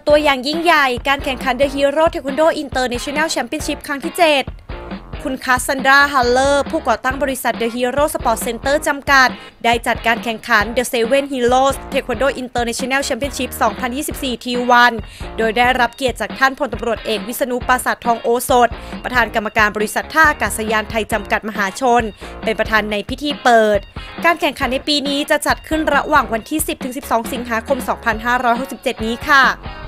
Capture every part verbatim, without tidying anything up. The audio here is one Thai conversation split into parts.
ตัวอย่างยิ่งใหญ่การแข่งขัน The Hero Taekwondo International Championship ครั้งที่ เจ็ด คุณคาสซันดรา ฮัลเลอร์ ผู้ก่อตั้งบริษัท The Hero Sport Center จำกัด ได้จัดการแข่งขัน The Seven Heroes Taekwondo International Championship สองพันยี่สิบสี่ ที วัน โดยได้รับเกียรติจากท่านพลตำรวจเอกวิษณุ ปราสาททองโอสถ ประธานกรรมการบริษัทท่าอากาศยานไทยจำกัดมหาชน เป็นประธานในพิธีเปิด การแข่งขันในปีนี้จะจัดขึ้นระหว่างวันที่ สิบถึงสิบสอง สิงหาคม สองพันห้าร้อยหกสิบเจ็ด นี้ค่ะ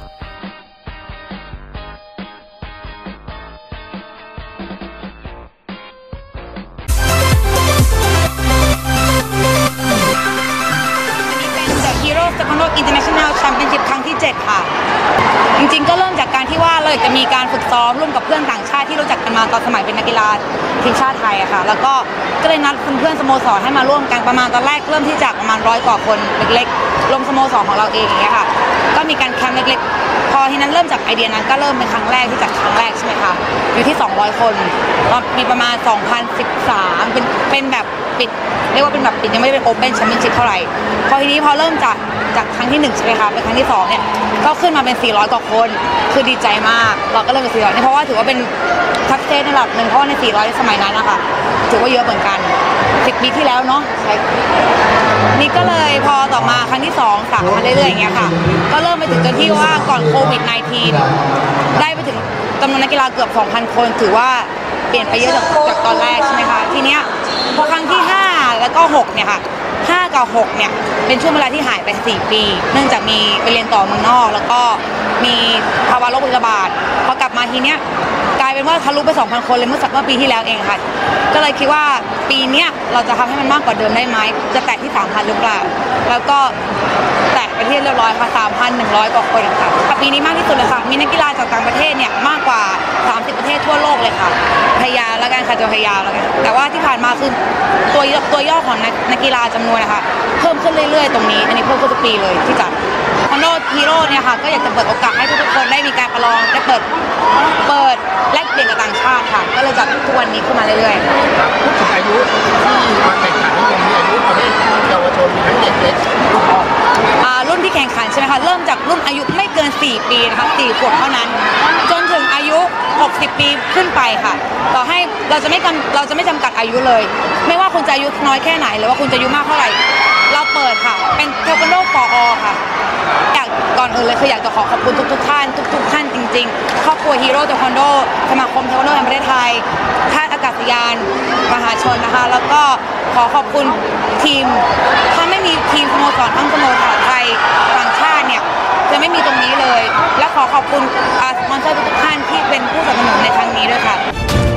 Taekwondo International Championship ครั้งที่ เจ็ด ค่ะจริงๆก็เริ่มจากการที่ว่าเราจะมีการฝึกซ้อมร่วมกับเพื่อนต่างชาติที่รู้จักกันมาตอนสมัยเป็นนักกีฬาทีมชาติไทยอะค่ะแล้วก็ก็เลยนัดเพื่อนๆสโมสรให้มาร่วมกันประมาณตอนแรกเริ่มที่จากประมาณร้อยกว่าคนเล็กๆลงสโมสรของเราเองอย่างเงี้ยค่ะก็มีการแคมป์เล็กๆพอทีนั้นเริ่มจากไอเดียนั้นก็เริ่มเป็นครั้งแรกที่จัดครั้งแรกใช่ไหมคะอยู่ที่สองร้อยคนมีประมาณสองพันสิบสามเป็นเป็นแบบปิดเรียกว่าเป็นแบบปิดยังไม่ได้เป็นโอเพ่นแชมเปี้ยนชิพเท่าไหร่พอทีนี้พอเริ่มจากจากครั้งที่หนึ่งใช่ไหมคะเป็นครั้งที่สองเนี่ยก็ขึ้นมาเป็นสี่ร้อยกว่าคนคือดีใจมากเราก็เริ่มเป็นสี่ร้อยนี่เพราะว่าถือว่าเป็นทัพเซตในระดับหนึ่งเพราะว่าในสี่ร้อยสมัยนั้นนะคะถือว่าเยอะเหมือนกันสิบปีที่แล้วเนาะใช่นี่ก็เลยพอต่อมาครั้งที่สองสามมาเรื่อยๆอย่างเงี้ยค่ะก็เริ่มไปถึงจนที่ว่าก่อนโควิด สิบเก้า ได้ไปถึงจำนวนนักกีฬาเกือบ สองพัน คนถือว่าเปลี่ยนไปเยอะจากจากตอนแรกใช่ไหมคะทีเนี้ยพอครั้งที่ห้าแล้วก็หกเนี่ยค่ะห้ากับหกเนี่ยเป็นช่วงเวลาที่หายไปสี่ปีเนื่องจากมีไปเรียนต่อเมืองนอกแล้วก็มีภาวะโรคระบาดพอกลับมาทีเนี้ยกลายเป็นว่าทะลุไป สองพัน คนเลยเมื่อสักเมื่อปีที่แล้วเองค่ะก็เลยคิดว่าปีเนี้ยเราจะทำให้มันมากกว่าเดิมได้ไหมจะแตะที่ สามพัน หรือเปล่าแล้วก็แตะไปที่เรียบร้อยค่ะ สามพันหนึ่งร้อย กว่าคนค่ะปีนี้มากที่สุดเลยค่ะมีนักกีฬาจากต่างประเทศเนี่ยมากกว่าสามสิบประเทศทั่วโลกเลยค่ะพยาแล้วกันค่ะจะพยาแล้วกันแต่ว่าที่ผ่านมาคือตัวตัวย่อของนักกีฬาจำนวนนะคะเพิ่มขึ้นเรื่อยๆตรงนี้อันนี้เพิ่มขึ้นทุกปีเลยที่จัดคอนโดฮีโร่เนี่ยค่ะก็อยากจะเปิดโอกาสให้ทุกๆคนได้มีการประลองได้เปิดเปิดแลกเปลี่ยนกับต่างชาติค่ะก็เลยจัดทุกวันนี้ขึ้นมาเรื่อยๆผู้สูงอายุที่มาแข่งขันนี่ยังมีอายุประเภทเยาวชนทั้งเด็กเล็กรุ่นพ่อรุ่นที่แข่งขันใช่ไหมคะเริ่มจากรุ่นอายุไม่เกินสี่ปีนะคะสี่ขวบเท่านั้นจนถึงอายุหกสิบปีขึ้นไปค่ะต่อให้เราจะไม่เราจะไม่จำกัดอายุเลยไม่ว่าคุณจะอายุน้อยแค่ไหนหรือว่าคุณจะอายุมากเท่าไหร่เราเปิดค่ะเป็นเทควันโดฟอร์ออค่ะอยากก่อนอื่นเลยคืออยากจะขอขอบคุณทุกๆท่านทุกๆท่านจริงๆครอบครัวฮีโร่เทควันโดสมาคมเทควันโดแห่งประเทศไทยท่าอากาศยานมหาชนนะคะแล้วก็ขอขอบคุณทีมถ้าไม่มีทีมสโมสรทั้งสโมสรไทยต่างชาติเนี่ยจะไม่มีตรงนี้เลยและขอขอบคุณสปอนเซอร์ทุกท่านที่เป็นผู้สนับสนุนในครั้งนี้ด้วยค่ะ